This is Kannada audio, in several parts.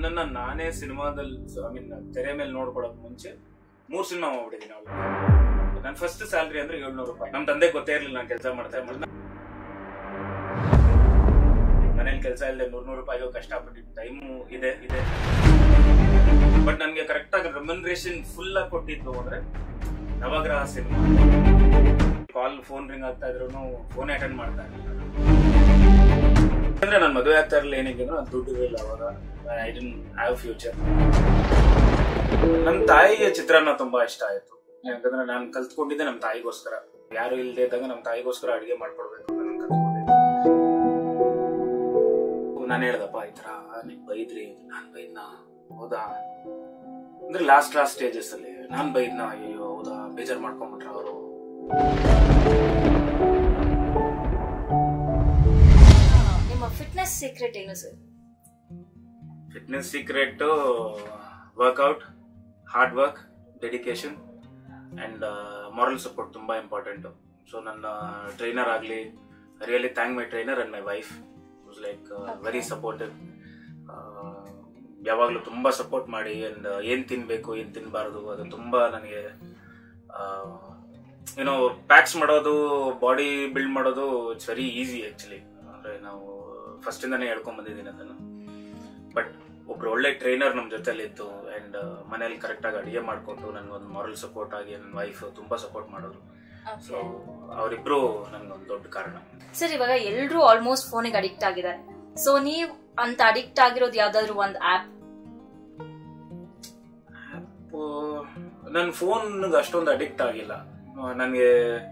ನನ್ನನ್ನ ನಾನೇ ಸಿನಿಮಾದಲ್ಲಿ ಐ ಮೀನ್ ತೆರೆ ಮೇಲೆ ನೋಡ್ಕೊಳಕ್ ಮುಂಚೆ 3 ಸಿನಿಮಾ ಮಾಡ್ಬಿಟ್ಟಿದ್ದೀನಿ ಅವಳು. ನನ್ನ ಫಸ್ಟ್ ಸ್ಯಾಲ್ರಿ ಅಂದ್ರೆ 700 ರೂಪಾಯಿ. ನಮ್ಮ ತಂದೆ ಗೊತ್ತೇ ಇರ್ಲಿಲ್ಲ ನಾನು ಕೆಲಸ ಮಾಡ್ತಾ ಇದ್ದೆ. ಮನೇಲಿ ಕೆಲಸ ಇಲ್ಲದೆ 100 ರೂಪಾಯಿಗೂ ಕಷ್ಟಪಟ್ಟಿದ್ದು ಟೈಮು ಇದೆ. ಬಟ್ ನನ್ಗೆ ಕರೆಕ್ಟ್ ಆಗಿ ರೆಮ್ಯುನರೇಷನ್ ಫುಲ್ ಆಗಿ ಕೊಟ್ಟಿದ್ದು ಅಂದ್ರೆ ನವಗ್ರಹ ಸಿನಿಮಾ. ಕಾಲ್ ಫೋನ್ ರಿಂಗ್ ಆಗ್ತಾ ಇದ್ರು ಫೋನ್ ಅಟೆಂಡ್ ಮಾಡ್ತಾ ಇರಲಿಲ್ಲ. ಅಂದ್ರೆ ನಾನು ಮದುವೆ ಆಗ್ತಾ ಇರಲಿಲ್ಲ. ಏನಕ್ಕೆ ಅಂದ್ರೆ ನಾನು ದುಡ್ಡು ಇರಲಿಲ್ಲ ಅವಾಗ. I didn't have future. ನಮ್ಮ ತಾಯಿಗೆ ಚಿತ್ರಾನ್ನ ತುಂಬಾ ಇಷ್ಟ ಆಯ್ತು. ಯಾಕಂದ್ರೆ ನಾನು ಕಲ್ತ್ಕೊಂಡಿದ್ದೆ ನಮ್ಮ ತಾಯಿಗೋಸ್ಕರ. ಯಾರು ಇಲ್ಲದೆ ಇದ್ದಾಗ ನಮ್ಮ ತಾಯಿಗೋಸ್ಕರ ಅಡಿಗೆ ಮಾಡ್ಕೊಡ್ಬೇಕು ಅಂತ ನಾನು ಕಲ್ತ್ಕೊಂಡಿದ್ದೆ. ನಾನು ಹೇಳ್ದಪ್ಪ ಈ ತರ ನೀನ್ ಬೈದ್ರಿ, ನಾನ್ ಬೈದ್ನಾ? ಹೌದಾ ಅಂದ್ರೆ ಲಾಸ್ಟ್ ಸ್ಟೇಜಸ್ ಅಲ್ಲಿ ನಾನ್ ಬೈದ್ನಾ? ಅಯ್ಯೋ ಹೌದಾ, ಬೇಜಾರ್ ಮಾಡ್ಕೊಂಡ್ಬಿಟ್ರ ಅವರು. ನಿಮ್ಮ ಫಿಟ್ನೆಸ್ ಸೀಕ್ರೆಟ್ ಏನು sir? Fitness secret workout, hard work, dedication and moral support ತುಂಬಾ ಇಂಪಾರ್ಟೆಂಟ್. ಸೊ ನನ್ನ ಟ್ರೈನರ್ ಆಗ್ಲಿ, really thank my trainer and my wife. Was like very supportive. ಯಾವಾಗ್ಲೂ ತುಂಬಾ ಸಪೋರ್ಟ್ ಮಾಡಿ ಅಂಡ್ ಏನ್ ತಿನ್ಬೇಕು ಏನ್ ತಿನ್ಬಾರ್ದು ಅದು ತುಂಬಾ ನನಗೆ ಏನೋ ಪ್ಯಾಕ್ಸ್ ಮಾಡೋದು, ಬಾಡಿ ಬಿಲ್ಡ್ ಮಾಡೋದು ಇಟ್ಸ್ ವೆರಿ ಈಸಿ ಆಕ್ಚುಲಿ. ಅಂದ್ರೆ ನಾವು ಫಸ್ಟ್ ಇಂದಾನೇ ಹೇಳ್ಕೊಂಡ್ ಬಂದಿದ್ದೀನಿ ಅದನ್ನು. ಬಟ್ ಒಬ್ರು ಒಳ್ಳೆ ಟ್ರೈನರ್ ನಮ್ ಜೊತೆಲಿ ಇತ್ತು ಅಂಡ್ ಮನೇಲಿ ಕರೆಕ್ಟ್ ಆಗಿ ಅಡಿಗೆ ಮಾಡ್ಕೊಂಡು ನನ್ಗೊಂದು ಮಾರಲ್ ಸಪೋರ್ಟ್ ಆಗಿ ನನ್ನ ವೈಫ್ ತುಂಬಾ ಸಪೋರ್ಟ್ ಮಾಡೋದು. ಸೊ ಅವರಿಬ್ರು ನನ್ಗೊಂದು ದೊಡ್ಡ ಕಾರಣ. ಸರ್, ಇವಾಗ ಎಲ್ರು ಆಲ್ಮೋಸ್ಟ್ ಫೋನಿಗೆ ಅಡಿಕ್ಟ್ ಆಗಿದ್ದಾರೆ. ಸೊ ನೀವ್ ಅಂತ ಅಡಿಕ್ಟ್ ಆಗಿರೋದು ಯಾವ್ದಾದ್ರು ಒಂದು ಆಪ್? ನನ್ನ ಫೋನ್ ಅಷ್ಟೊಂದು ಅಡಿಕ್ಟ್ ಆಗಿಲ್ಲ. ನನಗೆ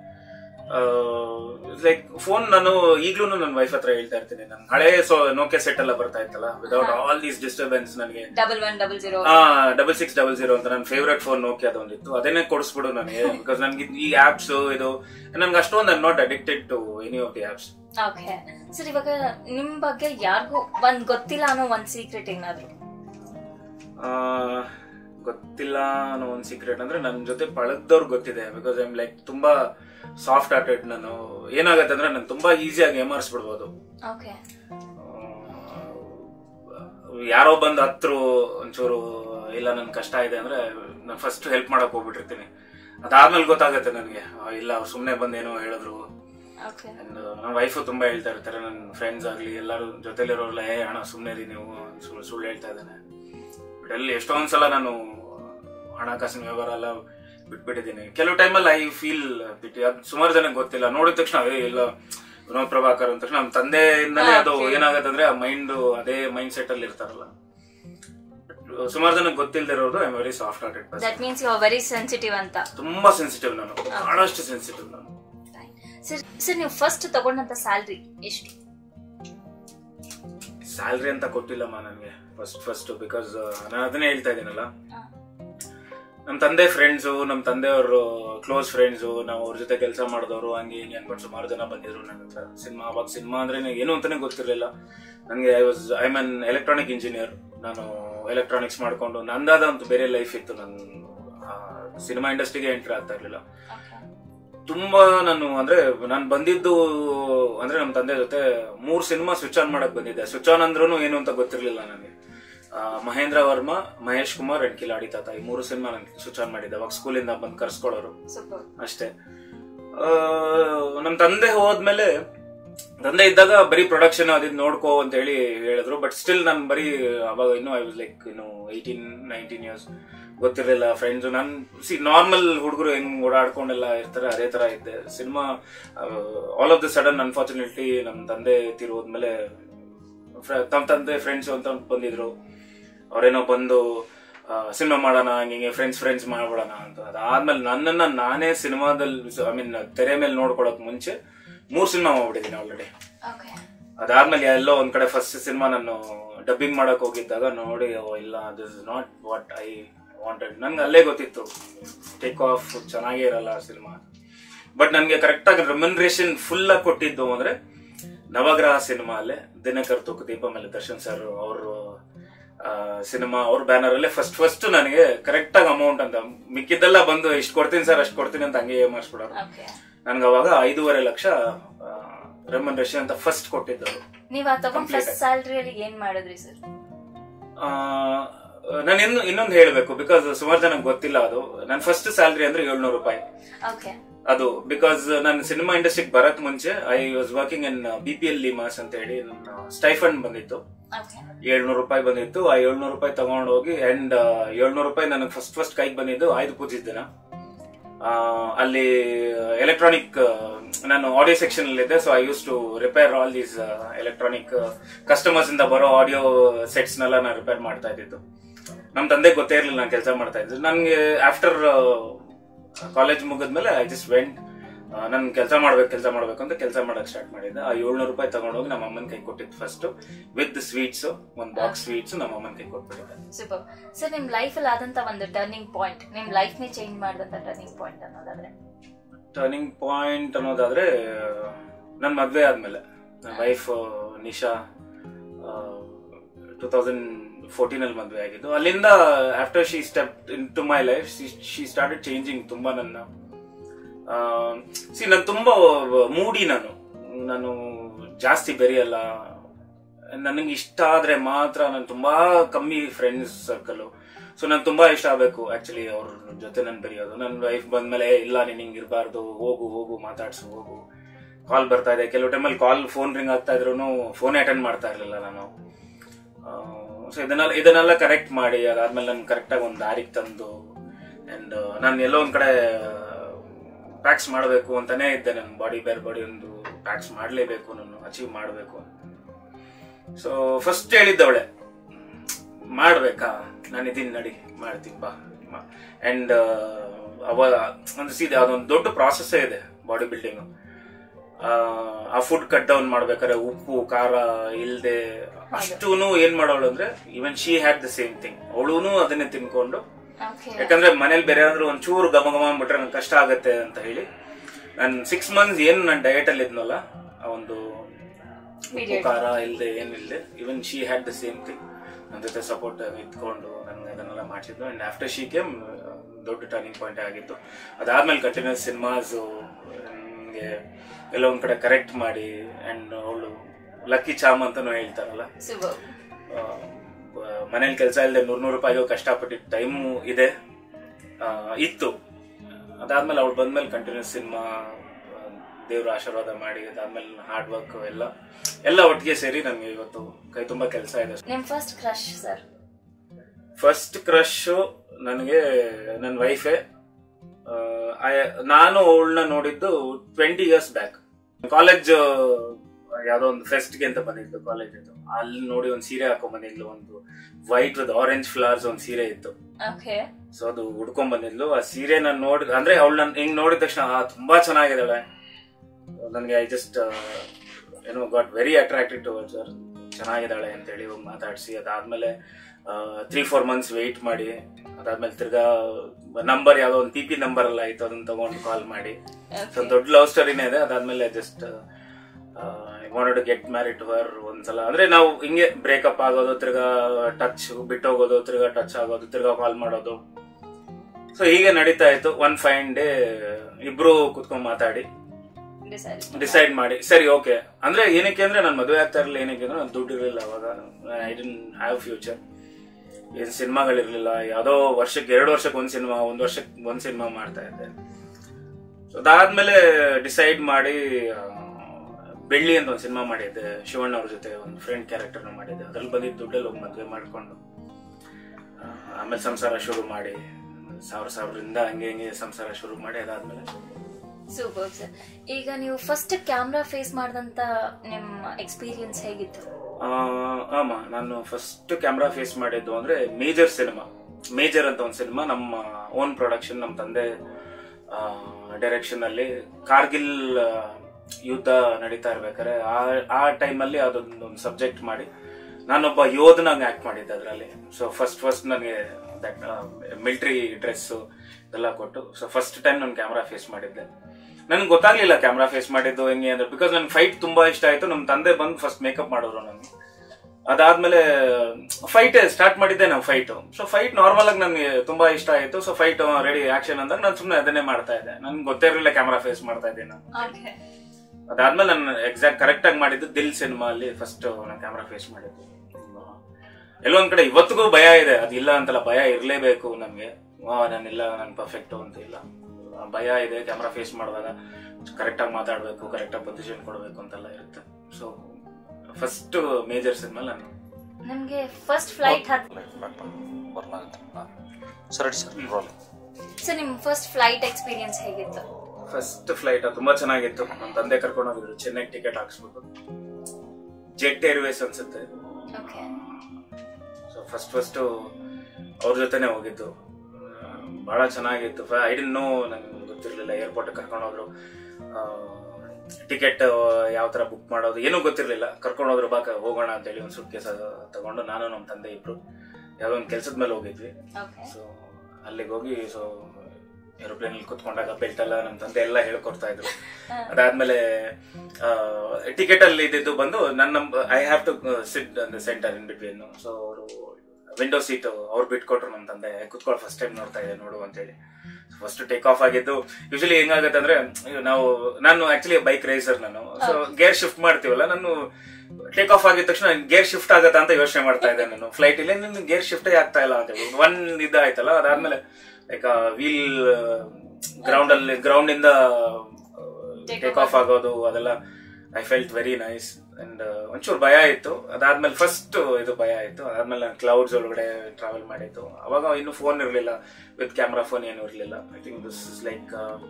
ಲೈಕ್ ಫೋನ್ ನಾನು ಈಗ್ಲೂ ನನ್ನ ವೈಫ್ ಹತ್ರ ಹೇಳ್ತಾ ಇರ್ತೀನಿ. ನನ್ ಹಳೆ ನೋಕಿಯಾ ಸೆಟ್ ಎಲ್ಲ ಬರ್ತಾ ಇತ್ತಲ್ಲ, ವಿದೌಟ್ ಆಲ್ ದೀಸ್ ಡಿಸ್ಟರ್ಬೆನ್ಸ್. ನನಗೆ 6600 ಅಂತ ನನ್ನ ಫೇವ್ರೆಟ್ ಫೋನ್ ನೋಕಿಯಾದ ಒಂದಿತ್ತು. ಅದನ್ನೇ ಕೊಡಿಸ್ಬಿಡು ನನಗೆ. ಬಿಕಾಸ್ ನನ್ಗೆ ಈ ಆಪ್ಸ್ ಇದು ನನ್ಗೆ ಅಷ್ಟೊಂದು I am not addicted to any of the apps. Okay sir, ಇವಾಗ ನಿಮ್ ಬಗ್ಗೆ ಯಾರಿಗೂ ಒಂದ್ ಗೊತ್ತಿಲ್ಲ ಅನ್ನೋ ಒಂದ್ ಸೀಕ್ರೆಟ್ ಏನಾದ್ರು? ಗೊತ್ತಿಲ್ಲ ಅನ್ನೋ ಒಂದು ಸೀಕ್ರೆಟ್ ಅಂದ್ರೆ ನನ್ನ ಜೊತೆ ಪಳಗ್ದವ್ರು ಗೊತ್ತಿದೆ. ಬಿಕಾಸ್ ಐ ಆಮ್ ಲೈಕ್ ತುಂಬಾ ಸಾಫ್ಟ್ ಹಾರ್ಟೆಡ್. ನಾನು ಏನಾಗತ್ತೆ ಅಂದ್ರೆ ನಾನು ತುಂಬಾ ಈಸಿಯಾಗಿ ಏಮಾರಿಸ್ಬಿಡ್ಬೋದು. ಯಾರೋ ಬಂದ್ ಹತ್ರು ಒಂಚೂರು ಇಲ್ಲ ನನ್ ಕಷ್ಟ ಇದೆ ಅಂದ್ರೆ ನಾನು ಫಸ್ಟ್ ಹೆಲ್ಪ್ ಮಾಡಕ್ ಹೋಗ್ಬಿಟ್ಟಿರ್ತೀನಿ. ಅದಾದ್ಮೇಲೆ ಗೊತ್ತಾಗತ್ತೆ ನನಗೆ ಇಲ್ಲ ಅವ್ರು ಸುಮ್ನೆ ಬಂದ್ ಏನೋ ಹೇಳಿದ್ರು. ನನ್ನ ವೈಫು ತುಂಬಾ ಹೇಳ್ತಾ ಇರ್ತಾರೆ, ನನ್ನ ಫ್ರೆಂಡ್ಸ್ ಆಗ್ಲಿ ಎಲ್ಲಾರು ಜೊತೆಲಿರೋಲ್ಲ, ಹಣ ಸುಮ್ನೆ ರೀ ನೀವು ಸುಳ್ಳು ಹೇಳ್ತಾ ಇದ್ದಾನೆ. ಬಟ್ ಅಲ್ಲಿ ಎಷ್ಟೊಂದ್ಸಲ ನಾನು ಹಣಕಾಸಿನ ವ್ಯವಹಾರ ಎಲ್ಲ ಬಿಟ್ಬಿಟ್ಟಿದ್ದೀನಿ. ಕೆಲವು ಟೈಮಲ್ಲಿ ಐ ಫೀಲ್ ಬಿಟ್ಟು ಅದು ಸುಮಾರು ಜನಕ್ಕೆ ಗೊತ್ತಿಲ್ಲ. ನೋಡಿದ ತಕ್ಷಣ ಇಲ್ಲ ವಿನೋದ್ ಪ್ರಭಾಕರ್ ಅಂತ ತಕ್ಷಣ ನಮ್ಮ ತಂದೆಯಿಂದಲೇ ಅದು ಏನಾಗತ್ತೆ ಅಂದ್ರೆ ಆ ಮೈಂಡ್ ಅದೇ ಮೈಂಡ್ ಸೆಟ್ ಅಲ್ಲಿ ಇರ್ತಾರಲ್ಲ. ಸುಮಾರು ಜನಕ್ಕೆ ಗೊತ್ತಿಲ್ಲದಿರೋದು I am very soft hearted person. That means you are very sensitive ಅಂತ. ತುಂಬಾ ಸೆನ್ಸಿಟಿವ್ ನಾನು, ಬಹಳಷ್ಟು ಸೆನ್ಸಿಟಿವ್ ನಾನು. ಸರ್, ನೀವು ಫಸ್ಟ್ ತಗೊಂಡಂತ ಸ್ಯಾಲ್ರಿ ಎಷ್ಟು? ಸ್ಯಾಲ್ರಿ ಅಂತ ಕೊಟ್ಟಿಲ್ಲಮ್ಮ ನನಗೆ ಫಸ್ಟ್ ಬಿಕಾಸ್ ನಾನು ಅದನ್ನೇ ಹೇಳ್ತಾ ಇದ್ದೀನಲ್ಲ, ನಮ್ ತಂದೆ ಫ್ರೆಂಡ್ಸು, ನಮ್ ತಂದೆಯವರು ಕ್ಲೋಸ್ ಫ್ರೆಂಡ್ಸು, ನಾವು ಅವ್ರ ಜೊತೆ ಕೆಲಸ ಮಾಡಿದವರು ಹಂಗೆ ಹಿಂಗೆ ಅನ್ಕೊಂಡು ಸುಮಾರು ಜನ ಬಂದಿದ್ರು ನನ್ನ ಹತ್ರ. ಅವಾಗ ಸಿನಿಮಾ ಅಂದ್ರೆ ಏನು ಅಂತಾನೆ ಗೊತ್ತಿರಲಿಲ್ಲ ನನಗೆ. I am an electronic engineer. ನಾನು ಎಲೆಕ್ಟ್ರಾನಿಕ್ಸ್ ಮಾಡ್ಕೊಂಡು ನಂದಾದ ಒಂದು ಬೇರೆ ಲೈಫ್ ಇತ್ತು. ನಾನು ಸಿನಿಮಾ ಇಂಡಸ್ಟ್ರಿಗೆ ಎಂಟ್ರಿ ಆಗ್ತಾ ಇರ್ಲಿಲ್ಲ. ತುಂಬಾ ನಾನು ಬಂದಿದ್ದು ಅಂದ್ರೆ ನಮ್ಮ ತಂದೆ ಜೊತೆ 3 ಸಿನಿಮಾ ಸ್ವಿಚ್ ಆನ್ ಮಾಡಕ್ ಬಂದಿದ್ದೆ. ಸ್ವಿಚ್ ಆನ್ ಅಂದ್ರೂ ಏನು ಅಂತ ಗೊತ್ತಿರ್ಲಿಲ್ಲ ನನಗೆ. ಮಹೇಂದ್ರ ವರ್ಮಾ, ಮಹೇಶ್ ಕುಮಾರ್ ಅಂಡ್ ಕಿಲಾಡಿ ತಾತ, ಈ 3 ಸಿನಿಮಾ ನಾನು ಸ್ವಿಚ್ ಆನ್ ಮಾಡಿದ್ದೆ. ಅವಾಗ ಸ್ಕೂಲಿಂದ ಬಂದು ಕರ್ಸ್ಕೊಳ್ಳೋರು ಅಷ್ಟೇ. ನಮ್ ತಂದೆ ಹೋದ್ಮೇಲೆ, ತಂದೆ ಇದ್ದಾಗ ಬರೀ ಪ್ರೊಡಕ್ಷನ್ ಅದಿದ್ ನೋಡ್ಕೋ ಅಂತ ಹೇಳಿ ಹೇಳಿದ್ರು. ಬಟ್ ಸ್ಟಿಲ್ ನಾನು ಬರೀ ಅವಾಗ ಐ ವಾಸ್ ಲೈಕ್ 18-19 ಇಯರ್ಸ್. ಗೊತ್ತಿರಲಿಲ್ಲ. ಫ್ರೆಂಡ್ಸ್ ನಾನು ನಾರ್ಮಲ್ ಹುಡುಗರು ಹೆಂಗ್ ಓಡಾಡ್ಕೊಂಡೆಲ್ಲ ಇರ್ತಾರೆ ಅದೇ ತರ ಇದ್ದೆ. Cinema all of the sudden unfortunately ನಮ್ ತಂದೆ ತೀರೋದ್ಮೇಲೆ ತಮ್ಮ ತಂದೆ ಫ್ರೆಂಡ್ಸ್ ಅಂತ ಬಂದಿದ್ರು. ಅವ್ರೇನೋ ಬಂದು ಸಿನಿಮಾ ಮಾಡೋಣ ಹಿಂಗೆ ಫ್ರೆಂಡ್ಸ್ ಮಾಡ್ಬಿಡೋಣ ಅಂತ. ಅದಾದ್ಮೇಲೆ ನನ್ನನ್ನ ನಾನೇ ಸಿನಿಮಾದಲ್ಲಿ ಐ ಮೀನ್ ತೆರೆ ಮೇಲೆ ನೋಡ್ಕೊಳಕ್ ಮುಂಚೆ 3 ಸಿನಿಮಾ ಮಾಡ್ಬಿಟ್ಟಿದ್ದೀನಿ ಆಲ್ರೆಡಿ. ಅದಾದ್ಮೇಲೆ ಎಲ್ಲೋ ಒಂದ್ ಕಡೆ ಫಸ್ಟ್ ಸಿನಿಮಾ ನಾನು ಡಬ್ಬಿಂಗ್ ಮಾಡಕ್ ಹೋಗಿದ್ದಾಗ ನೋಡಿ ಇಲ್ಲ this is not what I wanted. ನನ್ಗೆ ಅಲ್ಲೇ ಗೊತ್ತಿತ್ತು ಟೇಕ್ ಆಫ್ ಚೆನ್ನಾಗೇ ಇರಲ್ಲ ಸಿನಿಮಾ. ಬಟ್ ನನ್ಗೆ ಕರೆಕ್ಟ್ ಆಗಿ ರೆಮ್ಯುನರೇಷನ್ ಫುಲ್ ಆಗಿ ಕೊಟ್ಟಿದ್ದು ಅಂದ್ರೆ ನವಗ್ರಹ ಸಿನಿಮಾ ಅಲ್ಲೇ ದಿನಕರ್ ತೂಕು ದೀಪ ಮೇಲೆ ದರ್ಶನ್ ಸರ್ ಅವರು ಸಿನಿಮಾ ಅವ್ರ ಬ್ಯಾನರ್ ಅಲ್ಲೇ ಫಸ್ಟ್ ನನಗೆ ಕರೆಕ್ಟ್ ಆಗಿ ಅಮೌಂಟ್ ಅಂತ ಮಿಕ್ಕಿದ್ದೆಲ್ಲ ಬಂದು ಇಷ್ಟು ಕೊಡ್ತೀನಿ ಸರ್ ಅಷ್ಟು ಕೊಡ್ತೀನಿ ಅಂತ ಹಂಗೆ ಮಾಡಿಸ್ಬಿಡೋರು. ನನ್ಗೆ ಅವಾಗ 5.5 ಲಕ್ಷ ರೆಮ್ಯುನರೇಷನ್ ಅಂತ ಫಸ್ಟ್ ಕೊಟ್ಟಿದ್ದರು. ನೀವು ತಗೊಂಡ್ ಫಸ್ಟ್ ಸ್ಯಾಲರಿಯಲ್ಲಿ ಏನ್ ಮಾಡಿದ್ರಿ ಸರ್? ನಾನು ಇನ್ನೊಂದು ಹೇಳಬೇಕು, ಬಿಕಾಸ್ ಸುಮಾರು ಜನಕ್ಕೆ ಗೊತ್ತಿಲ್ಲ ಅದು. ನನ್ನ ಫಸ್ಟ್ ಸ್ಯಾಲ್ರಿ ಅಂದ್ರೆ 700 ರೂಪಾಯಿ. ಅದು ಬಿಕಾಸ್ ನಾನು ಸಿನಿಮಾ ಇಂಡಸ್ಟ್ರಿಗೆ ಬರಕ್ ಮುಂಚೆ I was working in BPL ಲಿಮಾಸ್ ಅಂತ ಹೇಳಿ ನನ್ನ ಸ್ಟೈಫಂಡ್ ಬಂದಿತ್ತು. 700 ರೂಪಾಯಿ ಬಂದಿತ್ತು. ಆ 700 ರೂಪಾಯಿ ತಗೊಂಡು ಹೋಗಿ ಅಂಡ್ 700 ರೂಪಾಯಿ ನನಗೆ ಫಸ್ಟ್ ಕೈಗೆ ಬಂದಿದ್ದು ಆಯ್ದು ಪೂಜಿದ ದಿನ. ಅಲ್ಲಿ ಎಲೆಕ್ಟ್ರಾನಿಕ್, ನಾನು ಆಡಿಯೋ ಸೆಕ್ಷನ್ ಅಲ್ಲಿ ಇದ್ದೆ. So I use to repair all these electronic customers ಇಂದ ಬರೋ ಆಡಿಯೋ ಸೆಟ್ಸ್ ನೆಲ್ಲ ನಾನು ರಿಪೇರ್ ಮಾಡ್ತಾ ಇದ್ದಿದ್ದು. ನಮ್ ತಂದೆ ಗೊತ್ತೇ ಇರ್ಲಿಲ್ಲ ನಾನು ಕೆಲಸ ಮಾಡ್ತಾ ಇದ್ದೆ. ನನ್ಗೆ ಆಫ್ಟರ್ ಕಾಲೇಜ್ ಮುಗಿದ್ಮೇಲೆ ಐ ಜಸ್ಟ್ ವೆಂಟ್, ನನ್ ಕೆಲಸ ಮಾಡ್ಬೇಕು ಅಂತ ಕೆಲಸ ಮಾಡಕ್ ಸ್ಟಾರ್ಟ್ ಮಾಡಿದ್ದೆ. ಆ 700 ರೂಪಾಯಿ ತಗೊಂಡೋಗಿ ನಮ್ಮ ಅಮ್ಮನ ಕೈ ಕೊಟ್ಟಿದ್ದು ಫಸ್ಟ್, ವಿತ್ ಸ್ವೀಟ್ಸ್, ಒಂದ್ ಬಾಕ್ಸ್ ಸ್ವೀಟ್ಸ್ ನಮ್ಮ ಅಮ್ಮನ ಕೈ ಕೊಟ್ಬಿಟ್ಟಿದ್ದೆ. Super sir. ನಿಮ್ ಲೈಫ್ ಅಲ್ಲಿ ಆದಂತ ಒಂದು ಟರ್ನಿಂಗ್ ಪಾಯಿಂಟ್, ನಿಮ್ ಲೈಫ್ ನೇ ಚೇಂಜ್ ಮಾಡಿದಂತ ಟರ್ನಿಂಗ್ ಪಾಯಿಂಟ್ ಅನ್ನೋದಾದ್ರೆ ನನ್ ಮದ್ವೆ ಆದ್ಮೇಲೆ ನನ್ನ ವೈಫ್ ನಿಶಾ 2014 ಅಲ್ಲಿ ಮದ್ವೆ ಆಗಿದ್ದು. ಅಲ್ಲಿಂದ after she step in to my life, she started changing ತುಂಬಾ ನನ್ನ. ನಾನು ತುಂಬಾ ಮೂಡಿ, ನಾನು ಜಾಸ್ತಿ ಬೆರೆಯಲ್ಲ. ನನಗೆ ಇಷ್ಟ ಆದ್ರೆ ಮಾತ್ರ, ನಾನು ತುಂಬಾ ಕಮ್ಮಿ ಫ್ರೆಂಡ್ಸ್ ಸರ್ಕಲ್. ಸೊ ನಾನು ತುಂಬಾ ಇಷ್ಟ ಆಗ್ಬೇಕು ಆಕ್ಚುಲಿ ಅವ್ರ ಜೊತೆ ನಾನು ಬೆರೆಯೋದು. ನನ್ನ ವೈಫ್ ಬಂದ್ಮೇಲೆ ಇಲ್ಲ ನೀನ್ ಹಿಂಗ್ ಇರಬಾರ್ದು, ಹೋಗು ಮಾತಾಡ್ಸು, ಹೋಗು. ಕಾಲ್ ಬರ್ತಾ ಇದೆ, ಕೆಲವು ಟೈಮಲ್ಲಿ ಫೋನ್ ರಿಂಗ್ ಆಗ್ತಾ ಇದ್ರು ಫೋನ್ ಅಟೆಂಡ್ ಮಾಡ್ತಾ ಇರ್ಲಿಲ್ಲ ನಾನು. ಸೊ ಇದನ್ನೆಲ್ಲ ಕರೆಕ್ಟ್ ಮಾಡಿ ಅದಾದ್ಮೇಲೆ ನಾನು ಕರೆಕ್ಟ್ ಆಗಿ ಒಂದು ದಾರಿಗೆ ತಂದು ಅಂಡ್ ನಾನು ಎಲ್ಲೋ ಒಂದ್ ಕಡೆ ಪ್ಯಾಕ್ಸ್ ಮಾಡಬೇಕು ಅಂತಾನೆ ಇದ್ದೆ. ನನ್ನ ಬೇರೆ ಬಾಡಿ ಒಂದು ಪ್ಯಾಕ್ಸ್ ಮಾಡ್ಲೇಬೇಕು, ನಾನು ಅಚೀವ್ ಮಾಡಬೇಕು. ಸೊ ಫಸ್ಟ್ ಹೇಳಿದ್ದವಳೆ, ಮಾಡ್ಬೇಕಾ, ನಾನು ಇದೀನಿ ನಡಿ ಮಾಡ್ತೀನಿ ಬಾ. ಅಂಡ್ ಒಂದು ಸೀದಾ ಅದೊಂದು ದೊಡ್ಡ ಪ್ರಾಸೆಸ್ ಇದೆ ಬಾಡಿ ಬಿಲ್ಡಿಂಗ್. ಆ ಫುಡ್ ಕಟ್ ಡೌನ್ ಮಾಡ್ಬೇಕಾದ್ರೆ ಉಪ್ಪು ಖಾರ ಇಲ್ದೆ ಅಷ್ಟೂನು ಏನ್ ಮಾಡೋಳು ಅಂದ್ರೆ, even she had the same thing. ಅವಳೂನು ಅದನ್ನೇ ತಿನ್ಕೊಂಡು, ಯಾಕಂದ್ರೆ ಮನೇಲಿ ಬೇರೆ ಏನಾದ್ರು ಒಂಚೂರು ಘಮ ಅಂದ್ಬಿಟ್ರೆ ನಂಗೆ ಕಷ್ಟ ಆಗತ್ತೆ ಅಂತ ಹೇಳಿ ನಾನು 6 months ಏನು ನಾನು ಡಯಟ್ ಅಲ್ಲಿ ಇದ್ನಲ್ಲ, ಒಂದು ಉಪ್ಪು ಖಾರ ಇಲ್ದೆ ಏನಿಲ್ದೆ, even she had the same thing. ನನ್ನ ಜೊತೆ ಸಪೋರ್ಟ್ ಇದ್ಕೊಂಡು ನನ್ಗೆ ಅದನ್ನೆಲ್ಲ ಮಾಡಿಸಿದ್ದು. ಅಂಡ್ ಆಫ್ಟರ್ ಶಿ ಕೇಮ್ ದೊಡ್ಡ ಟರ್ನಿಂಗ್ ಪಾಯಿಂಟ್ ಆಗಿತ್ತು. ಅದಾದ್ಮೇಲೆ ಕಂಟಿನ್ಯೂಸ್ ಸಿನಿಮಾಸ್ ನನ್ಗೆ ಎಲ್ಲ ಒಂದ್ ಕಡೆ ಕರೆಕ್ಟ್ ಮಾಡಿ, ಅಂಡ್ ಅವಳು ಲಕ್ಕಿ ಚಾಮ್ ಅಂತಾನು ಹೇಳ್ತಾರಲ್ಲ, ಮನೇಲಿ ಕೆಲಸ ಇಲ್ಲದೆ 100 ರೂಪಾಯಿಗೂ ಕಷ್ಟಪಟ್ಟಿದ್ದ ಟೈಮು ಇತ್ತು. ಅದಾದ್ಮೇಲೆ ಅವಳು ಬಂದ್ಮೇಲೆ ಕಂಟಿನ್ಯೂಸ್ ಸಿನಿಮಾ, ದೇವ್ರ ಆಶೀರ್ವಾದ ಮಾಡಿ, ಅದಾದ್ಮೇಲೆ ಹಾರ್ಡ್ ವರ್ಕ್ ಎಲ್ಲ ಒಟ್ಟಿಗೆ ಸೇರಿ ನಮ್ಗೆ ಇವತ್ತು ಕೈ ತುಂಬಾ ಕೆಲಸ ಇದೆ. First crush sir? First crush ನನಗೆ ನನ್ನ ವೈಫೇ. ನಾನು ಅವಳನ್ನ ನೋಡಿದ್ದು 20 years ಬ್ಯಾಕ್. ಕಾಲೇಜ್ ಯಾವ್ದೋ ಒಂದು ಫೆಸ್ಟ್ಗೆ ಅಂತ ಬಂದಿದ್ದು ಕಾಲೇಜ್. ಅಲ್ಲಿ ನೋಡಿ ಒಂದ್ ಸೀರೆ ಹಾಕೊಂಡ್ ಬಂದಿದ್ಲು, ಒಂದು ವೈಟ್ ವಿತ್ ಆರೆಂಜ್ ಫ್ಲವರ್ಸ್ ಒಂದ್ ಸೀರೆ ಇತ್ತು. ಸೊ ಅದು ಉಡ್ಕೊಂಡ್ ಬಂದಿದ್ಲು. ಆ ಸೀರೆ ನಾನು ನೋಡಿದ್ ಅಂದ್ರೆ ಅವಳು ನನ್ ಹಿಂಗ್ ನೋಡಿದ ತಕ್ಷಣ ತುಂಬಾ ಚೆನ್ನಾಗಿದ್ದಾಳೆ. ನನ್ಗೆ I just got very attracted towards her. ಚೆನ್ನಾಗಿದ್ದಾಳೆ ಅಂತ ಹೇಳಿ ಹೋಗಿ ಮಾತಾಡ್ಸಿ, ಅದಾದ್ಮೇಲೆ 3-4 months ವೆಯ್ಟ್ ಮಾಡಿ, ಅದಾದ್ಮೇಲೆ ತಿರ್ಗಾ ನಂಬರ್ ಯಾವ್ದೋ ಒಂದು PP ನಂಬರ್ ಎಲ್ಲ ಆಯ್ತು, ಅದನ್ನ ತಗೊಂಡು ಕಾಲ್ ಮಾಡಿ. ಸೊ ದೊಡ್ಡ ಲವ್ ಸ್ಟೋರಿನೇ ಇದೆ. ಅದಾದ್ಮೇಲೆ just wanted to get married to her. ಒಂದ್ಸಲ ಅಂದ್ರೆ ನಾವು ಹಿಂಗೆ ಬ್ರೇಕಪ್ ಆಗೋದು, ತಿರ್ಗಾ ಟಚ್ ಬಿಟ್ಟೋಗೋದು, ತಿರ್ಗಾ ಟಚ್ ಆಗೋದು, ತಿರ್ಗಾ ಕಾಲ್ ಮಾಡೋದು. ಸೊ ಹೀಗೆ ನಡೀತಾ ಇತ್ತು. ಒನ್ ಫೈನ್ ಡೇ ಇಬ್ರು ಕುತ್ಕೊಂಡ್ ಮಾತಾಡಿ ಡಿಸೈಡ್ ಮಾಡಿ, ಸರಿ ಓಕೆ ಅಂದ್ರೆ ಏನಕ್ಕೆ ಅಂದ್ರೆ ನಾನು ಮದುವೆ ಆಗ್ತಾ ಇರಲಿಲ್ಲ. ಏನಕ್ಕೆ ಅಂದ್ರೆ ನಾನು ದುಡ್ಡು ಇರಲಿಲ್ಲ ಅವಾಗ. I didn't have future. ಏನ್ ಸಿನಿಮಾಗಳಿರ್ಲಿಲ್ಲ. ಯಾವ್ದೋ ವರ್ಷಕ್ಕೆ 2 ವರ್ಷಕ್ಕೆ ಒಂದ್ ಸಿನಿಮಾ, 1 ವರ್ಷಕ್ಕೆ ಒಂದ್ ಸಿನಿಮಾ ಮಾಡ್ತಾ ಇದ್ದೆ. ಅದಾದ್ಮೇಲೆ ಡಿಸೈಡ್ ಮಾಡಿ ಬೆಳ್ಳಿ ಅಂತ ಒಂದು ಸಿನಿಮಾ ಮಾಡಿದ್ದೆ. ಶಿವಣ್ಣ ಅವ್ರ ಜೊತೆ ಒಂದು ಫ್ರೆಂಡ್ ಕ್ಯಾರೆಕ್ಟರ್ನ ಮಾಡಿದ್ದೆ. ಅದ್ರಲ್ಲಿ ಬಂದಿದ್ದು ದುಡ್ಡಲ್ಲಿ ಹೋಗಿ ಮದುವೆ ಮಾಡ್ಕೊಂಡು ಆಮೇಲೆ ಸಂಸಾರ ಶುರು ಮಾಡಿ, ಸಾವಿರದಿಂದ ಹಂಗೆ ಸಂಸಾರ ಶುರು ಮಾಡಿ. ಅದಾದ್ಮೇಲೆ ಸೂಪರ್ ಸರ್. ಈಗ ನೀವು ಫಸ್ಟ್ ಕ್ಯಾಮ್ರಾ ಫೇಸ್ ಮಾಡಿದಂತ ನಿಮ್ಮ ಎಕ್ಸ್ಪೀರಿಯನ್ಸ್ ಹೇಗಿತ್ತು? ನಾನು ಫಸ್ಟ್ ಕ್ಯಾಮ್ರಾ ಫೇಸ್ ಮಾಡಿದ್ದು ಅಂದ್ರೆ ಮೇಜರ್ ಸಿನಿಮಾ. ಮೇಜರ್ ಅಂತ ಒಂದು ಸಿನಿಮಾ ನಮ್ಮ ಓನ್ ಪ್ರೊಡಕ್ಷನ್, ನಮ್ಮ ತಂದೆ ಡೈರೆಕ್ಷನ್ ಅಲ್ಲಿ. ಕಾರ್ಗಿಲ್ ಯುದ್ಧ ನಡೀತಾ ಇರ್ಬೇಕಾದ್ರೆ ಆ ಟೈಮಲ್ಲಿ ಅದೊಂದು ಸಬ್ಜೆಕ್ಟ್ ಮಾಡಿ ನಾನೊಬ್ಬ ಯೋಧನಾಗ ಆಕ್ಟ್ ಮಾಡಿದ್ದೆ ಅದರಲ್ಲಿ. ಸೊ ಫಸ್ಟ್ ನನಗೆ ಮಿಲಿಟರಿ ಡ್ರೆಸ್ ಎಲ್ಲ ಕೊಟ್ಟು, ಸೊ ಫಸ್ಟ್ ಟೈಮ್ ನಾನು ಕ್ಯಾಮ್ರಾ ಫೇಸ್ ಮಾಡಿದ್ದೆ. ನನ್ಗೆ ಗೊತ್ತಾಗ್ಲಿಲ್ಲ ಕ್ಯಾಮ್ರಾ ಫೇಸ್ ಮಾಡಿದ್ದು ಹೆಂಗೆ ಅಂದ್ರೆ, ಬಿಕಾಸ್ ನನ್ ಫೈಟ್ ತುಂಬಾ ಇಷ್ಟ ಆಯ್ತು. ನಮ್ ತಂದೆ ಬಂದು ಫಸ್ಟ್ ಮೇಕಪ್ ಮಾಡೋರು ನನಗೆ. ಅದಾದ್ಮೇಲೆ ಫೈಟ್ ಸ್ಟಾರ್ಟ್ ಮಾಡಿದ್ದೆ ನಾವು ಫೈಟ್. ಸೊ ಫೈಟ್ ನಾರ್ಮಲ್ ಆಗಿ ನನ್ಗೆ ತುಂಬಾ ಇಷ್ಟ ಆಯ್ತು. ಸೊ ಫೈಟ್ ರೆಡಿ ಆಕ್ಷನ್ ಅಂದಾಗ ನಾನು ಸುಮ್ಮನೆ ಅದನ್ನೇ ಮಾಡ್ತಾ ಇದ್ದೆ. ನನ್ಗೆ ಗೊತ್ತೇ ಇರಲಿಲ್ಲ ಕ್ಯಾಮ್ರಾ ಫೇಸ್ ಮಾಡ್ತಾ ಇದ್ದೆ ನಾನು. ಅದಾದ್ಮೇಲೆ ನಾನು ಎಕ್ಸಾಕ್ಟ್ ಕರೆಕ್ಟ್ ಆಗಿ ಮಾಡಿದ್ದು ದಿಲ್ ಸಿನಿಮಾ ಅಲ್ಲಿ ಫಸ್ಟ್ ನಾನು ಕ್ಯಾಮ್ರಾ ಫೇಸ್ ಮಾಡಿದ್ದು. ಎಲ್ಲೊಂದ್ ಕಡೆ ಇವತ್ತಿಗೂ ಭಯ ಇದೆ, ಅದಿಲ್ಲ ಅಂತಲ್ಲ, ಭಯ ಇರ್ಲೇಬೇಕು ನಮ್ಗೆ. ನಾನು ಪರ್ಫೆಕ್ಟ್ ಅಂತ ಇಲ್ಲ, ಭಯ ಇದೆ. ಕ್ಯಾಮ್ರಾ ಫೇಸ್ ಮಾಡುವಾಗ ಕರೆಕ್ಟ್ ಆಗಿ ಮಾತಾಡ್ಬೇಕು, ಕರೆಕ್ಟ್ ಆಗಿ ಪೊಸಿಷನ್ ಕೊಡ್ಬೇಕು ಅಂತೆಲ್ಲ ಇರುತ್ತೆ. ಸೊ ಫಸ್ಟ್ ಮೇಜರ್ ಸಿನಿಮಾ ನಾನು ನಮ್ಗೆ ಫಸ್ಟ್ ಫ್ಲೈಟ್ ಸರ್ ನಿಮ್ ಫಸ್ಟ್ ಫ್ಲೈಟ್ ಎಕ್ಸ್ಪೀರಿಯನ್ಸ್ ಹೇಗಿತ್ತು? ಫಸ್ಟ್ ಫ್ಲೈಟ್ ತುಂಬಾ ಚೆನ್ನಾಗಿತ್ತು. ನಮ್ಮ ತಂದೆ ಕರ್ಕೊಂಡು ಹೋಗಿದ್ರು, ಚೆನ್ನೈಗೆ ಟಿಕೆಟ್ ಹಾಕ್ಸ್ಬಿಟ್ಟು. ಜೆಟ್ ಏರ್ವೇಸ್ ಅನ್ಸುತ್ತೆ. ಸೊ ಫಸ್ಟ್ ಅವ್ರ ಜೊತೆನೆ ಹೋಗಿದ್ದು, ಬಹಳ ಚೆನ್ನಾಗಿತ್ತು. ಐ ಡಿಂಟ್ ನೋ, ನಂಗೆ ಗೊತ್ತಿರ್ಲಿಲ್ಲ. ಏರ್ಪೋರ್ಟ್ ಕರ್ಕೊಂಡು ಹೋದ್ರು, ಟಿಕೆಟ್ ಯಾವ ತರ ಬುಕ್ ಮಾಡೋದು ಏನೂ ಗೊತ್ತಿರ್ಲಿಲ್ಲ. ಕರ್ಕೊಂಡು ಹೋದ್ರು, ಬಾ ಹೋಗೋಣ ಅಂತ ಹೇಳಿ ಒಂದು ಸೂಟ್ಕೇಸ್ ತಗೊಂಡು ನಾನು ನಮ್ಮ ತಂದೆ ಇಬ್ರು ಯಾವ್ದೋ ಒಂದು ಕೆಲ್ಸದ ಮೇಲೆ ಹೋಗಿದ್ವಿ. ಸೊ ಅಲ್ಲಿಗೆ ಹೋಗಿ, ಸೊ ಏರೋಪ್ಲೇನ್ ಅಲ್ಲಿ ಕುತ್ಕೊಂಡಾಗ ಬೆಲ್ಟ್ ಎಲ್ಲ ನಮ್ಮ ತಂದೆ ಎಲ್ಲ ಹೇಳ್ಕೊಡ್ತಾ ಇದ್ರು. ಅದಾದ್ಮೇಲೆ ಟಿಕೆಟ್ ಅಲ್ಲಿ ಇದ್ದಿದ್ದು ಬಂದು I have to sit the centre in between. So ಅವರು ವಿಂಡೋ ಸೀಟ್ ಅವ್ರು ಬಿಟ್ಕೊಟ್ರು ನಮ್ಮ ತಂದೆ, ಕುತ್ಕೊಂಡು ಫಸ್ಟ್ ಟೈಮ್ ನೋಡ್ತಾ ಇದೆ ನೋಡು ಅಂತ ಹೇಳಿ. ಫಸ್ಟ್ ಟೇಕ್ ಆಫ್ ಆಗಿದ್ದು ಯೂಶಲಿ ಹೆಂಗಾಗತ್ತೆ ಅಂದ್ರೆ, ನಾನು ಆಕ್ಚುಲಿ ಬೈಕ್ ರೇಸರ್ ನಾನು. ಸೊ ಗೇರ್ ಶಿಫ್ಟ್ ಮಾಡ್ತೀವಲ್ಲ, ನಾನು ಟೇಕ್ ಆಫ್ ಆಗಿದ ತಕ್ಷಣ ಗೇರ್ ಶಿಫ್ಟ್ ಆಗತ್ತಾ ಅಂತ ಯೋಚನೆ ಮಾಡ್ತಾ ಇದ್ದೆ ನಾನು. ಫ್ಲೈಟ್ ಇಲ್ಲಿ ನಿನ್ ಗೇರ್ ಶಿಫ್ಟೇ ಆಗ್ತಾ ಇಲ್ಲ ಅಂತ ಹೇಳಿ ಒಂದ್ ಇದಾಯ್ತಲ್ಲ. ಅದಾದ್ಮೇಲೆ ಲೈಕ್ ವೀಲ್ ಗ್ರೌಂಡ್ ಇಂದ ಟೇಕ್ ಆಫ್ ಆಗೋದು ಅದೆಲ್ಲ I felt very nice. And ಒಂಚೂರು ಭಯ ಇತ್ತು. ಅದಾದ್ಮೇಲೆ ಫಸ್ಟ್ ಇದು ಭಯ ಇತ್ತು. ಅದಾದ್ಮೇಲೆ ನಾನು ಕ್ಲೌಡ್ಸ್ ಒಳಗಡೆ ಟ್ರಾವೆಲ್ ಮಾಡಿದ್ದು. ಅವಾಗ ಇನ್ನು ಫೋನ್ ಇರಲಿಲ್ಲ, ವಿತ್ ಕ್ಯಾಮ್ರಾ ಫೋನ್ ಏನು ಇರಲಿಲ್ಲ. I think this is like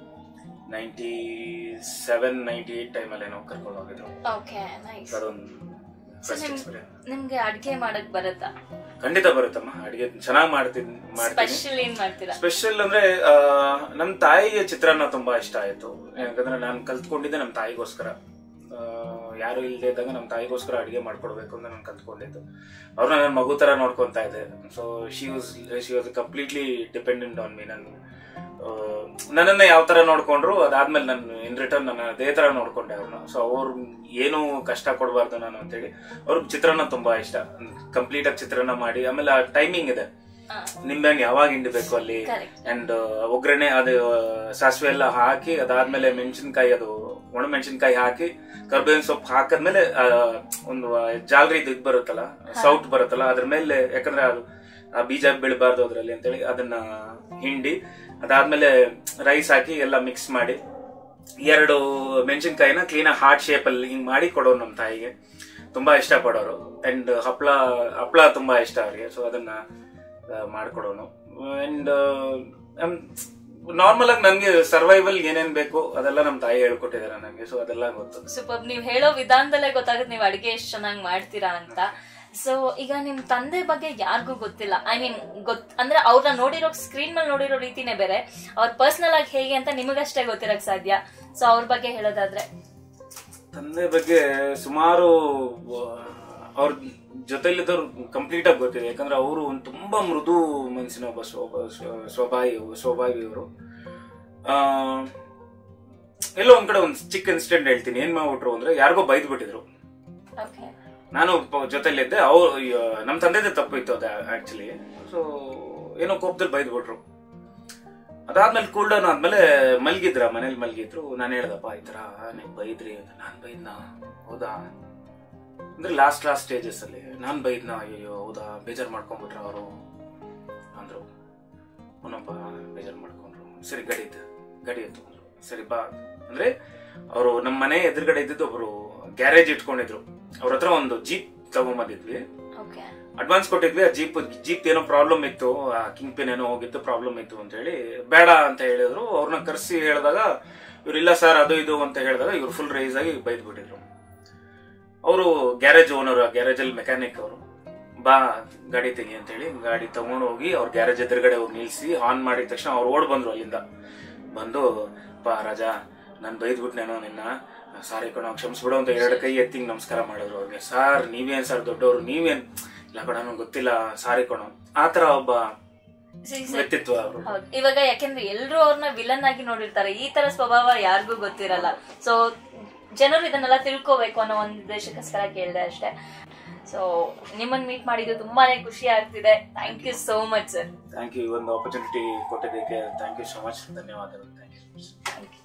97-98 ಟೈಮಲ್ಲಿ ಏನೋ ಕರ್ಕೊಂಡು ಹೋಗಿದ್ರು. ನಿಮ್ಗೆ ಅಡ್ಗೆ ಮಾಡಕ್ ಬರುತ್ತಾ? ಖಂಡಿತ ಬರುತ್ತಮ್ಮ, ಅಡಿಗೆ ಚೆನ್ನಾಗಿ ಮಾಡ್ತೀನಿ. ಸ್ಪೆಷಲ್ ಅಂದ್ರೆ ನಮ್ ತಾಯಿಯ ಚಿತ್ರಾನ್ನ ತುಂಬಾ ಇಷ್ಟ ಆಯ್ತು. ಯಾಕಂದ್ರೆ ನಾನು ಕಲ್ತ್ಕೊಂಡಿದ್ದೆ ನಮ್ ತಾಯಿಗೋಸ್ಕರ. ಯಾರು ಇಲ್ಲದೆ ಇದ್ದಾಗ ನಮ್ಮ ತಾಯಿಗೋಸ್ಕರ ಅಡಿಗೆ ಮಾಡ್ಕೊಡ್ಬೇಕು ಅಂತ ನಾನು ಕಲ್ತ್ಕೊಂಡಿದ್ದು. ಅವ್ರನ್ನ ನನ್ನ ಮಗು ತರ ನೋಡ್ಕೊಂತಾ ಇದ್ದೆ. So she was completely dependent on me. ನನ್ನನ್ನ ಯಾವ ತರ ನೋಡ್ಕೊಂಡ್ರು, ಅದಾದ್ಮೇಲೆ ನಾನು ಇನ್ ರಿಟರ್ನ್ ನನ್ನ ಅದೇ ತರ ನೋಡ್ಕೊಂಡೆ ಅವ್ರನ್ನ. ಸೊ ಅವ್ರು ಏನು ಕಷ್ಟ ಕೊಡಬಾರ್ದು ನಾನು ಅಂತೇಳಿ ಅವ್ರಿಗೆ ಚಿತ್ರಾನ್ನ ತುಂಬಾ ಇಷ್ಟ. ಕಂಪ್ಲೀಟ್ ಆಗಿ ಚಿತ್ರಾನ್ನ ಮಾಡಿ, ಆಮೇಲೆ ಆ ಟೈಮಿಂಗ್ ಇದೆ, ನಿಂಬೆಹಣ್ಣು ಯಾವಾಗ ಹಿಂಡಬೇಕು ಅಲ್ಲಿ, ಅಂಡ್ ಒಗ್ಗರಣೆ ಅದು ಸಾಸಿವೆ ಎಲ್ಲ ಹಾಕಿ, ಅದಾದ್ಮೇಲೆ ಮೆಣಸಿನ್ಕಾಯಿ, ಅದು ಒಣ ಮೆಣಸಿನ್ಕಾಯಿ ಹಾಕಿ, ಕರ್ಬೇವಿನ ಸೊಪ್ಪು ಹಾಕದ್ಮೇಲೆ ಒಂದು ಜಾಲರಿ ಇದು ಬರುತ್ತಲ್ಲ, ಸೌಟ್ ಬರುತ್ತಲ್ಲ, ಅದ್ರ ಮೇಲೆ, ಯಾಕಂದ್ರೆ ಅದು ಆ ಬೀಜ ಬೀಳಬಾರ್ದು ಅದ್ರಲ್ಲಿ ಅಂತೇಳಿ ಅದನ್ನ ಹಿಂಡಿ, ಅದಾದ್ಮೇಲೆ ರೈಸ್ ಹಾಕಿ ಎಲ್ಲ ಮಿಕ್ಸ್ ಮಾಡಿ, 2 ಮೆಣಸಿನ್ಕಾಯಿನ ಕ್ಲೀನ್ ಆಗಿ ಹಾರ್ಟ್ ಶೇಪ್ ಅಲ್ಲಿ ಹಿಂಗ್ ಮಾಡಿ ಕೊಡೋರು ನಮ್ಮ ತಾಯಿಗೆ. ತುಂಬಾ ಇಷ್ಟ ಪಡೋರು. ಅಂಡ್ ಹಪ್ಳ ತುಂಬಾ ಇಷ್ಟ ಅವ್ರಿಗೆ. ಸೊ ಅದನ್ನ ಮಾಡ್ಕೊಡೋನು. ಅಂಡ್ ನಾರ್ಮಲ್ ಆಗಿ ನನ್ಗೆ ಸರ್ವೈವಲ್ ಏನೇನ್ ಬೇಕು ಅದೆಲ್ಲ ನಮ್ ತಾಯಿ ಹೇಳ್ಕೊಟ್ಟಿದಾರೆ ನಂಗೆ. ಸೊ ಅದೆಲ್ಲ ಗೊತ್ತು. ಸೂಪರ್. ನೀವ್ ಹೇಳೋ ವಿಧಾನದಲ್ಲೇ ಗೊತ್ತಾಗುತ್ತೆ ನೀವ್ ಅಡಿಗೆ ಎಷ್ಟು ಚೆನ್ನಾಗಿ ಮಾಡ್ತೀರಾ ಅಂತ. ಸೊ ಈಗ ನಿಮ್ ತಂದೆ ಬಗ್ಗೆ ಯಾರಿಗೂ ಗೊತ್ತಿಲ್ಲ. ಐ ಮೀನ್ ಅಂದ್ರೆ ಅವ್ರನ್ನ ನೋಡಿರೋ ಸ್ಕ್ರೀನ್ ಮೇಲೆ ನೋಡಿರೋ ರೀತಿನೇ ಬೇರೆ, ಅವ್ರ ಪರ್ಸನಲ್ ಆಗಿ ಹೇಗೆ ಅಂತ ನಿಮಗಷ್ಟೇ ಗೊತ್ತಿರಕ್ ಸಾಧ್ಯ. ಸೊ ಅವ್ರ ಬಗ್ಗೆ ಹೇಳೋದಾದ್ರೆ, ತಂದೆ ಬಗ್ಗೆ ಸುಮಾರು ಅವ್ರ ಜೊತೆಲಿದ್ದವ್ರು ಕಂಪ್ಲೀಟ್ ಆಗಿ ಗೊತ್ತಿದೆ. ಯಾಕಂದ್ರೆ ಅವರು ಒಂದು ತುಂಬಾ ಮೃದು ಮನಸ್ಸಿನ ಒಬ್ಬ ಸ್ವಭಾವಿಯವರು. ಎಲ್ಲೋ ಒಂದ್ ಕಡೆ ಒಂದು ಚಿಕ್ಕ ಇನ್ಸಿಡೆಂಟ್ ಹೇಳ್ತೀನಿ. ಏನ್ ಮಾಡ್ಬಿಟ್ರು ಅಂದ್ರೆ, ಯಾರಿಗೋ ಬೈದ್ ಬಿಟ್ಟಿದ್ರು. ನಾನು ಜೊತೆಲಿದ್ದೆ. ಅವ್ರು ನಮ್ ತಂದೆದೇ ತಪ್ಪು ಇತ್ತು ಅದು ಆಕ್ಚುಲಿ. ಸೊ ಏನೋ ಕೋಪದಲ್ಲಿ ಬೈದ್ ಬಿಟ್ರು. ಅದಾದ್ಮೇಲೆ ಕೂಲ್ ಡೌನ್ ಆದ್ಮೇಲೆ ಮಲಗಿದ್ರ, ಮನೇಲಿ ಮಲಗಿದ್ರು. ನಾನು ಹೇಳ್ದಪ್ಪ ಈ ತರ ನೀವ್ ಬೈದ್ರಿ ಅಂತ. ನಾನ್ ಬೈದ್ನಾ? ಹೌದಾ ಅಂದ್ರೆ ಲಾಸ್ಟ್ ಸ್ಟೇಜಸ್ ಅಲ್ಲಿ ನಾನ್ ಬೈದ್ನಾ? ಅಯ್ಯೋ ಹೌದಾ, ಬೇಜಾರ್ ಮಾಡ್ಕೊಂಡ್ಬಿಟ್ರ ಅವರು ಅಂದ್ರು. ಅವನಪ್ಪ ಬೇಜಾರ್ ಮಾಡ್ಕೊಂಡ್ರು. ಸರಿ ಗಾಡಿ ಎತ್ತು ಅಂದ್ರು. ಸರಿ ಬಾ ಅಂದ್ರೆ, ಅವರು ನಮ್ಮ ಮನೆ ಎದುರುಗಡೆ ಇದ್ದಿದ್ದು ಒಬ್ರು ಗ್ಯಾರೇಜ್ ಇಟ್ಕೊಂಡಿದ್ರು. ಅವ್ರ ಹತ್ರ ಒಂದು ಜೀಪ್ ತಗೊಂಬಂದಿದ್ವಿ, ಅಡ್ವಾನ್ಸ್ ಕೊಟ್ಟಿದ್ವಿ. ಆ ಜೀಪ್ ಏನೋ ಪ್ರಾಬ್ಲಮ್ ಇತ್ತು, ಆ ಕಿಂಗ್ ಪಿನ್ ಏನೋ ಹೋಗಿತ್ತು, ಪ್ರಾಬ್ಲಮ್ ಇತ್ತು ಅಂತ ಹೇಳಿ ಬೇಡ ಅಂತ ಹೇಳಿದ್ರು. ಅವ್ರನ್ನ ಕರ್ಸಿ ಹೇಳಿದಾಗ ಇವ್ರು ಇಲ್ಲ ಸರ್ ಅದು ಇದು ಅಂತ ಹೇಳಿದಾಗ ಇವ್ರು ಫುಲ್ ರೈಸ್ ಆಗಿ ಬೈದ್ ಬಿಟ್ಟಿದ್ರು. ಅವರು ಗ್ಯಾರೇಜ್ ಓನರ್, ಗ್ಯಾರೇಜ್ ಅಲ್ಲಿ ಮೆಕ್ಯಾನಿಕ್ ಅವರು. ಬಾ ಗಾಡಿ ತೆಗಿ ಅಂತ ಹೇಳಿ ಗಾಡಿ ತಗೊಂಡು ಹೋಗಿ ಅವ್ರ ಗ್ಯಾರೇಜ್ ಎದುರುಗಡೆ ಹೋಗಿ ನಿಲ್ಸಿ ಆನ್ ಮಾಡಿದ ತಕ್ಷಣ ಅವ್ರು ಓಡ್ ಬಂದ್ರು. ಅಲ್ಲಿಂದ ಬಂದು, ಬಾ ರಾಜಾ ನಾನ್ ಬೈದ್ಬಿಟ್ನೇನೋ ನಿನ್ನ, ಸಾರಿ ಕಣೋ ಕ್ಷಮಿಸ್ಬಿಡು ಅಂತ 2 ಕೈ ಎತ್ತಿ ನಮಸ್ಕಾರ ಮಾಡಿದ್ರು ಅವ್ರಿಗೆ. ಸಾರ್ ನೀವೇನ್ ಸರ್ ದೊಡ್ಡವರು, ನೀವೇನ್ ಇಲ್ಲ ಕಣ ನಂಗೆ ಗೊತ್ತಿಲ್ಲ, ಸಾರಿ ಕಣೋ. ಆತರ ಒಬ್ಬ ವ್ಯಕ್ತಿತ್ವ ಅವರು. ಇವಾಗ ಯಾಕೆಂದ್ರೆ ಎಲ್ರು ಅವ್ರನ್ನ ವಿಲನ್ ಆಗಿ ನೋಡಿರ್ತಾರೆ, ಈ ತರ ಸ್ವಭಾವ ಯಾರಿಗೂ ಗೊತ್ತಿರಲ್ಲ. ಸೊ ಜನರು ಇದನ್ನೆಲ್ಲ ತಿಳ್ಕೋಬೇಕು ಅನ್ನೋ ಒಂದು ಉದ್ದೇಶಕ್ಕೋಸ್ಕರ ಕೇಳಿದೆ ಅಷ್ಟೇ. ಸೊ ನಿಮ್ಮನ್ನ ಮೀಟ್ ಮಾಡಿದ್ದು ತುಂಬಾನೇ ಖುಷಿ ಆಗ್ತಿದೆ. Thank you so much sir. Thank you. ಒಂದು ಆಪರ್ಚುನಿಟಿ ಕೊಟ್ಟಿದ್ದಕ್ಕೆ ಥ್ಯಾಂಕ್ ಯು ಸೋ ಮಚ್. ಧನ್ಯವಾದಗಳು. Thank you.